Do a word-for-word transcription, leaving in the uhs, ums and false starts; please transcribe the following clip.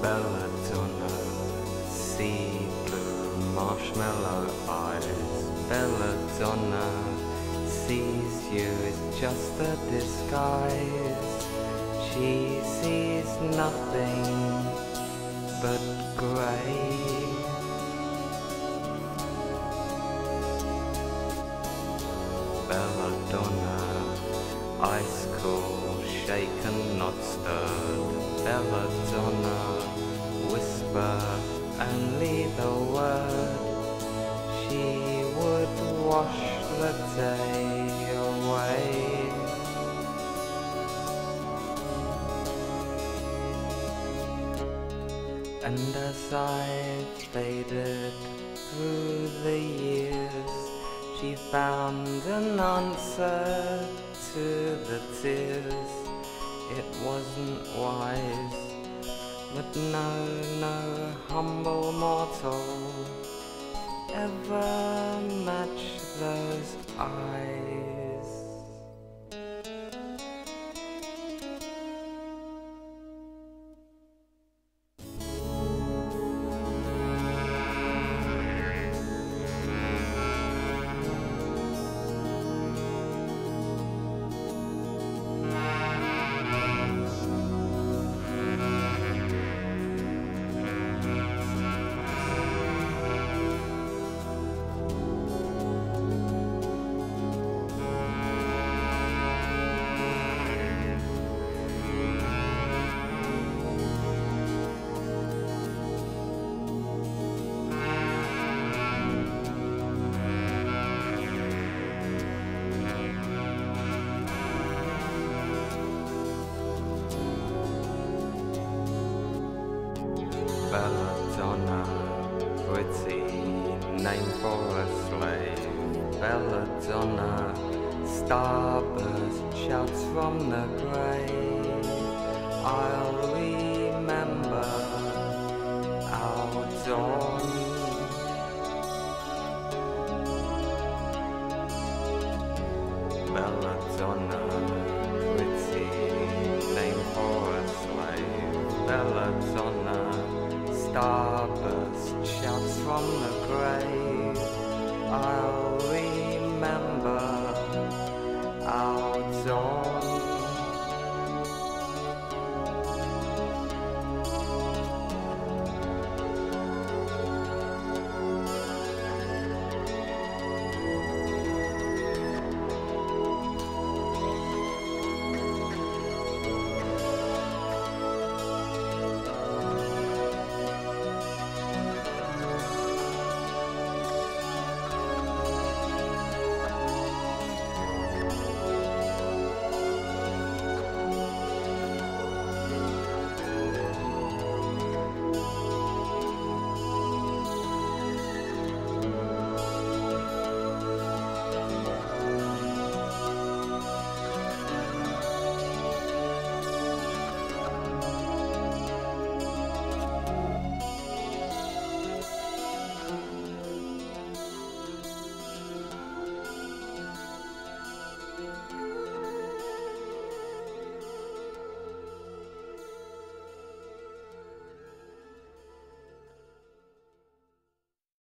Belladonna, sea blue marshmallow eyes. Belladonna sees you as just a disguise. She sees nothing but grey. Belladonna, ice cool, shaken, not stirred. Belladonna, whisper only the word. She would wash the day away. And as I faded through the years, she found an answer to the tears. It wasn't wise, but no, no humble mortal ever match those eyes. Belladonna, pretty name for a slave. Belladonna, starburst shouts from the grave. I'll remember our dawn. Belladonna, pretty name for a slave. Belladonna, starburst shouts from the grave. I'll